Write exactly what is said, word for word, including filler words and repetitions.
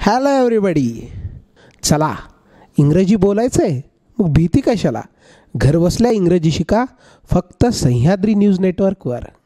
Hello everybody. चला, इंग्रजी बोलायचं आहे, मग भीती कशाला. घर बसल्या इंग्रजी शिका फक्त सह्याद्री न्यूज नेटवर्कवर.